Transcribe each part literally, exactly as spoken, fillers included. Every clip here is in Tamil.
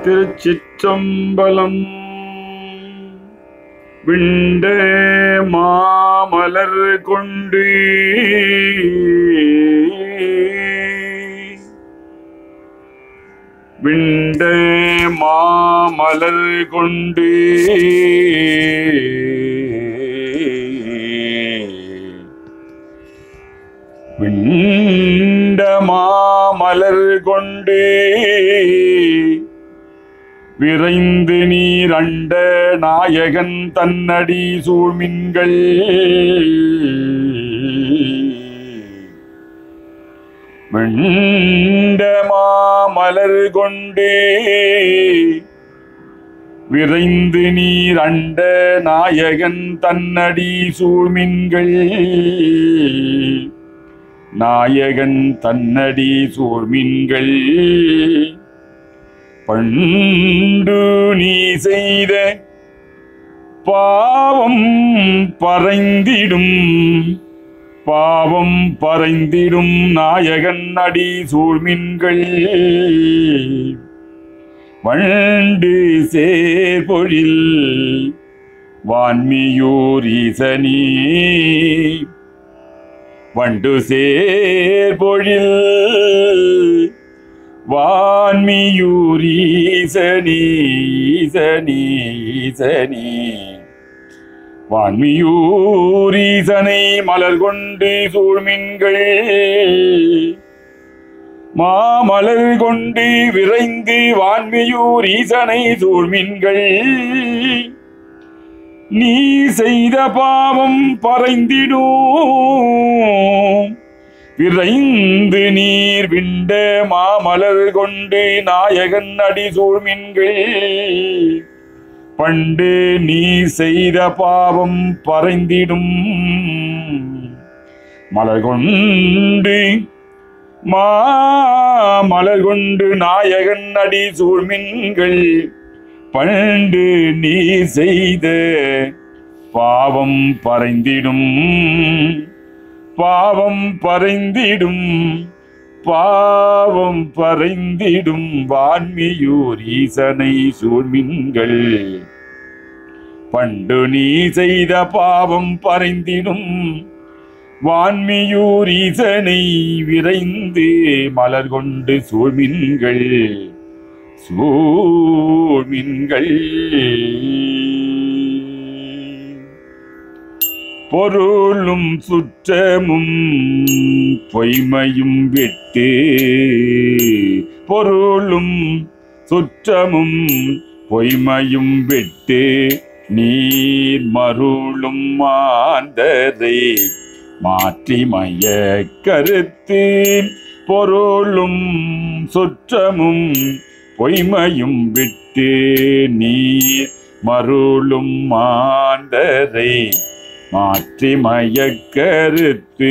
திருச்சிற்றம்பலம். விண்ட மாமலர் கொண்டு விண்ட மாமலர் கொண்டு விண்ட மாமலர் கொண்டு விரைந்து நீர் அண்ட நாயகன் தன்னடி சூழ்மின்கள் விண்ட மாமலர் கொண்டு விரைந்து நீர் அண்ட நாயகன் தன்னடி சூழ்மின்கள் நாயகன் தன்னடி சூழ்மின்கள் பண்டு நீ செய்த பாவம் பறைந்திடும் பாவம் பறைந்திடும் நாயகன் அடி சூழ்மின்கள் வண்டு சேர்பொழில் வான்மியூர் ஈசனே வண்டு சேர்பொழில் வான்மியூர் ஈசனே ஈசனே ஈசனே வான்மியூர் ஈசனை மலர் கொண்டு சூழ்மின்கள் மாமலர் கொண்டு விரைந்து வான்மியூர் ஈசனை சூழ்மின்கள் நீ செய்த பாவம் பறைந்திடும் விரைந்து நீர் விண்ட மாமலர் கொண்டு நாயகன் அடி சூழ்மின்கள் பண்டு நீ செய்த பாவம் பறைந்திடும் மலர் கொண்டு மாமலர் கொண்டு நாயகன் அடி சூழ்மின்கள் பண்டு நீ செய்த பாவம் பறைந்திடும் பாவம் பறைந்திடும் பாவம் பறைந்திடும் வான்மியூர் ஈசனை சூழ்மின்கள் பண்டு நீ செய்த பாவம் பறைந்திடும் வான்மியூர் ஈசனை விரைந்து மலர் கொண்டு சூழ்மின்கள் சூழ்மின்கள் பொருளும் சுற்றமும் பொய்மையும் விட்டு பொருளும் சுற்றமும் பொய்மையும் விட்டு நீர் மருளும் மாந்தரை மாற்றி மைய கருத்து பொருளும் சுற்றமும் பொய்மையும் விட்டு நீர் மருளும் மாந்தரை மாற்றி மயக்கருத்து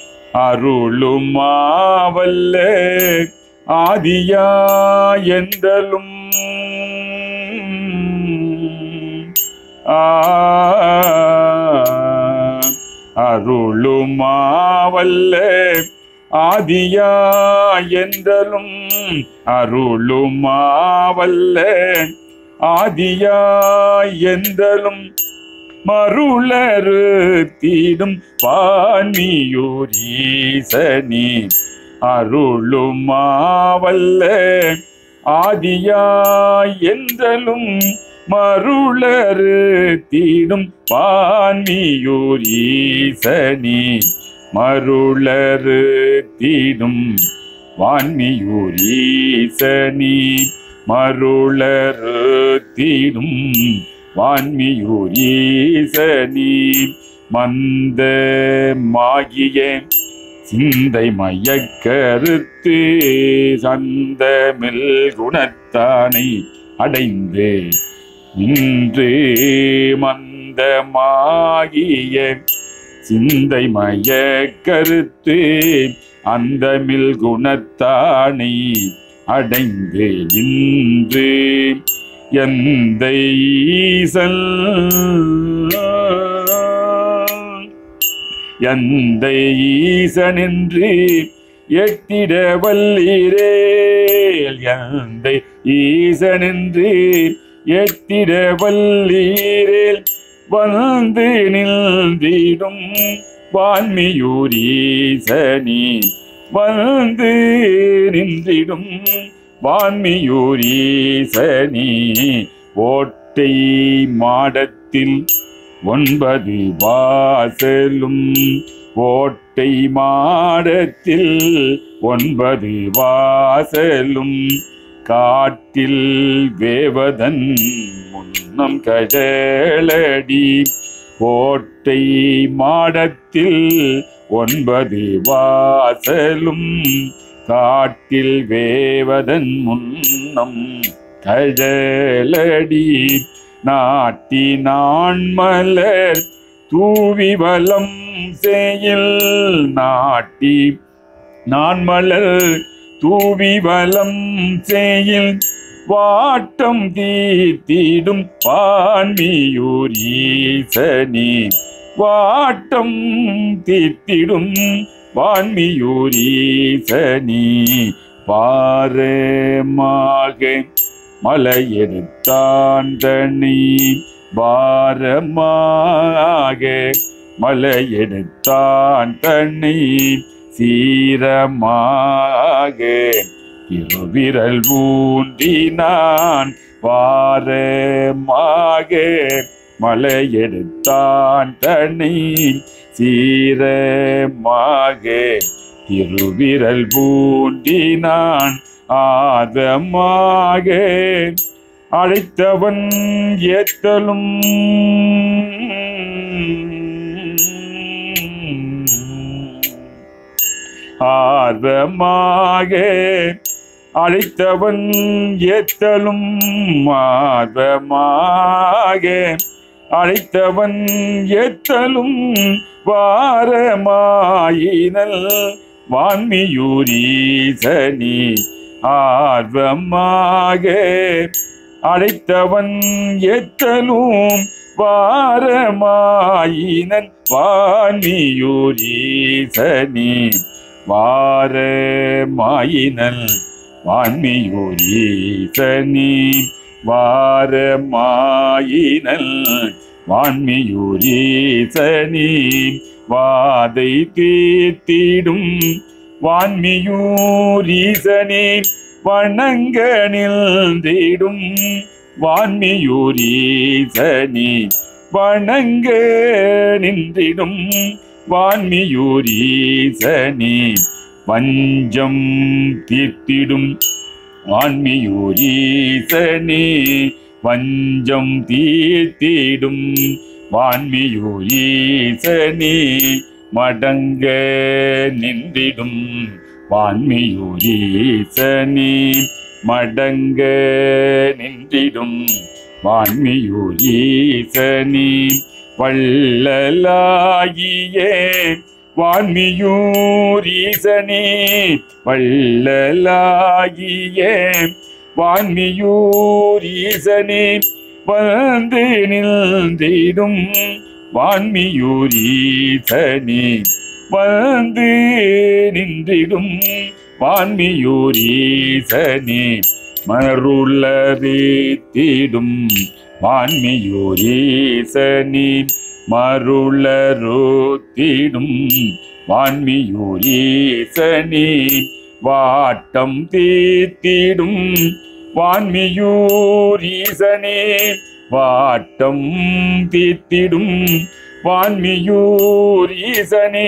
அருளுமாவல்ல ஆதியா என்றலும் அருளுமாவல்ல ஆதியா என்றலும் அருளுமாவல்ல ஆதியா என்றலும் மருளரு தீடும் வான்மியூர் ஈசனே அருளுமாவல்ல ஆதியா என்றலும் மருளரு தீடும் வான்மியூர் ஈசனே மருளரு தீடும் வான்மியூர் ஈசனே மருளரு தீடும் வான்மியூர் ஈசனே மந்த மாகிய சிந்தை மயக்கருத்து சந்தமில் குணத்தானை அடைந்து இன்று மந்தமாகிய சிந்தை மயக்கருத்து அந்தமில் குணத்தானை அடைந்து இன்று எந்த ஈசன் எந்த ஈசன் என்று எத்திட வல்லீரேல் எந்தை ஈசனென்று எத்திட வல்லீரேல் வந்து நின்றிடும் வான்மியூர் ஈசனே வந்து நின்றிடும் வான்மியூர் ஈசனே ஓட்டை மாடத்தில் ஒன்பது வாசலும் ஓட்டை மாடத்தில் ஒன்பது வாசலும் காட்டில் வேவதன் முன்னம் கழலடி ஓட்டை மாடத்தில் ஒன்பது வாசலும் காட்டில் வேவதன் முன்னம் கழலடி நாட்டி நான் மலர் தூவி வலம் செய்யில் நாட்டி நான் மலர் தூவி வலம் செய்யில் வாட்டம் தீர்த்திடும் வான்மியூர் ஈசனே வாட்டம் தீர்த்திடும் வான்மியூர் ஈசனே பாரமாக மலையெடுத்தான் தனி பாரமாக மலையெடுத்தான் தன்னை சீரமாக இருவிரல் ஊன்றினான் வாரமாக மலையெடுத்தான் தன்னை சீரமாக இருவிரல் ஊன்றினான் ஆதமாக அழைத்தவன் ஏத்தலும் ஆர்வமாக அழைத்தவன் ஏத்தலும் ஆர்வமாக அழைத்தவன் ஏத்தலும் வாரமாயினல் வான்மியூர் ஈசனே ஆர்வமாக அழைத்தவன் ஏத்தலும் வாரமாயினன் வான்மியூர் ஈசனே வாரமாயினல் வான்மியூர் ஈசனே வாரமாயினல் வான்மியூர் ஈசனே வாதை தீர்த்திடும் வான்மியூர் ஈசனே வணங்க நின்றிடும் வான்மியூர் ஈசனே வணங்க நின்றிடும் வான்மியூர் ஈசனே வஞ்சம் தீர்த்திடும் வான்மியூர் ஈசனே வஞ்சம் தீர்த்திடும் வான்மியூர் ஈசனே மடங்க நின்றிடும் வான்மியூர் ஈசனே மடங்க நின்றிடும் வான்மியூர் ஈசனே வள்ளலாகிய வான்மியூர் ஈசனே வள்ளலாகிய வான்மியூர் ஈசனே வந்து நின்றிடும் வான்மியூர் ஈசனே வந்து நின்றிடும் வான்மியூர் ஈசனே மருளரீத்திடும் வான்மியூர் ஈசனே மருளருத்திடும் வான்மியூர் ஈசனே வாட்டம் தீர்த்திடும் வான்மியூர் ஈசனே வாட்டம் தீர்த்திடும் வான்மியூர் ஈசனே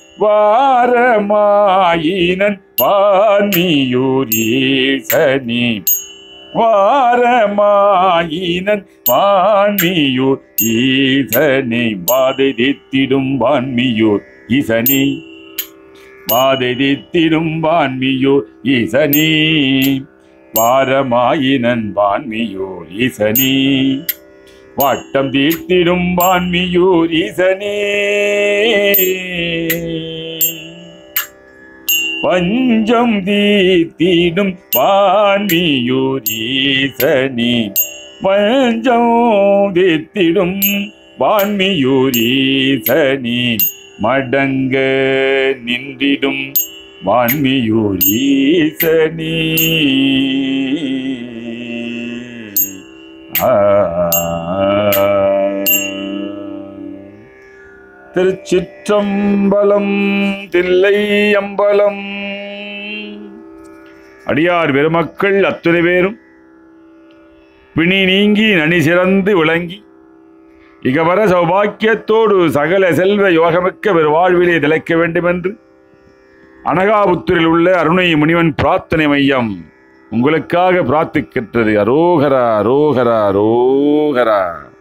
வாரமாயினன் வான்மியூர் ஈசனே வாரமாயினன் வான்மியூர் ஈசனே வாதை தீர்த்திடும் வான்மியூர் ஈசனே வாதை தீர்த்திடும் வான்மியூர் ஈசனே வாரமாயினன் வான்மியூர் ஈசனே வாட்டம் தீர்த்திடும் வான்மியூர் ஈசனே பஞ்சம் தீர்த்திடும் வான்மியூர் ஈசனே பஞ்சம் தீர்த்திடும் வான்மியூர் ஈசனே மடங்க நின்றிடும் வான்மியூர் ஈசனே. திருச்சிற்றம்பலம் தில்லை அம்பலம். அடியார் பெருமக்கள் அத்துணை பேரும் பிணி நீங்கி நனி சிறந்து விளங்கி இகவர சௌபாக்கியத்தோடு சகல செல்வ யோகமிக்க பெரு வாழ்விலே திளைக்க வேண்டுமென்று அனகாபுத்தூரில் உள்ள அருணை முனிவன் பிரார்த்தனை மையம் உங்களுக்காக பிரார்த்திக்கின்றது. அரோகரா அரோகரா அரோகரா.